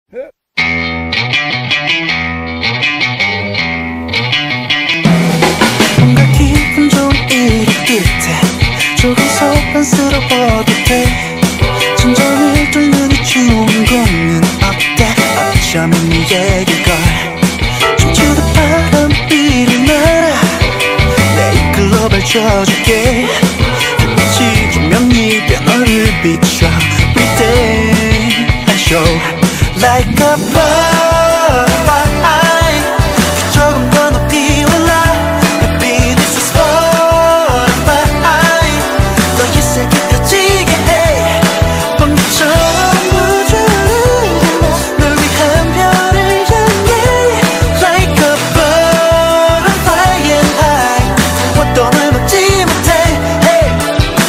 뭔가 기분 좋은 일이 듯해 조금 소란스러워도 돼 천천히 뚫는 이 주인공은 어때 어쩌면 네얘기걸 춤추다 바람비를 날아 내 이끌로 밝혀줄게 빛이 조명 입에 너를 비춰 Everyday I show like a butterfly 조금 더 높이 올라 Baby this is butterfly 너의 색이 펴지게 해 번개처럼 우주를 널 위한 별을 향해 Like a butterfly and high 어떤 날 막지 못해 hey.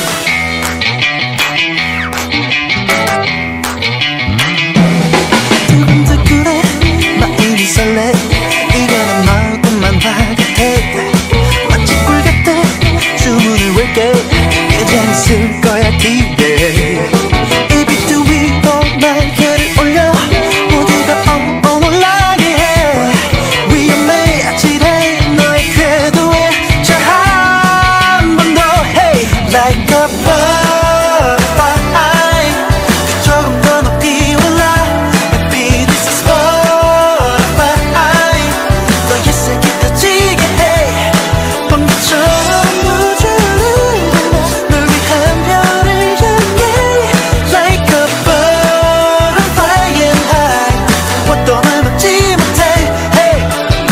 두근두근해 마음이 설레 이거는 마음만 화같아 마치 꿀 같아 주문을 외게 이젠 있을 거야 기대 이 빛 위로 날개를 올려 모두가 어울라게 해 위험해 아찔해 너의 궤도에 자 한 번 더 hey like a butterfly 조금 더 높이 올라 Baby this is butterfly 너의 색이 펴지게 해 번개처럼 우주를 널 위한 별을 향해 Like a butterfly and high 어떤 날 막지 못해 hey.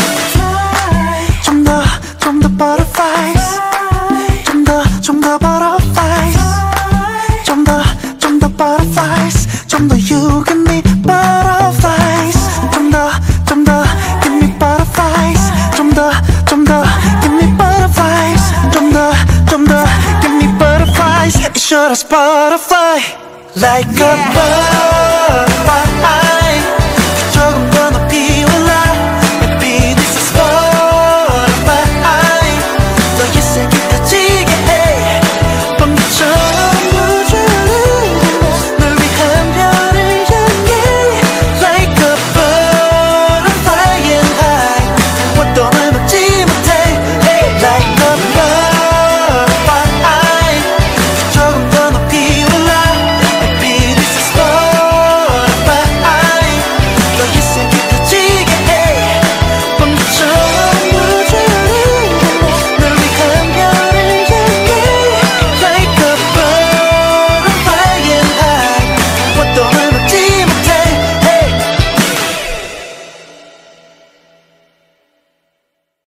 좀 더 butterflies 좀 더 butterflies 좀 더 butterflies 좀 더 you give me butterflies 좀 더 give me butterflies 좀 더 give me butterflies 좀 더 give me butterflies It sure is butterfly like a butterfly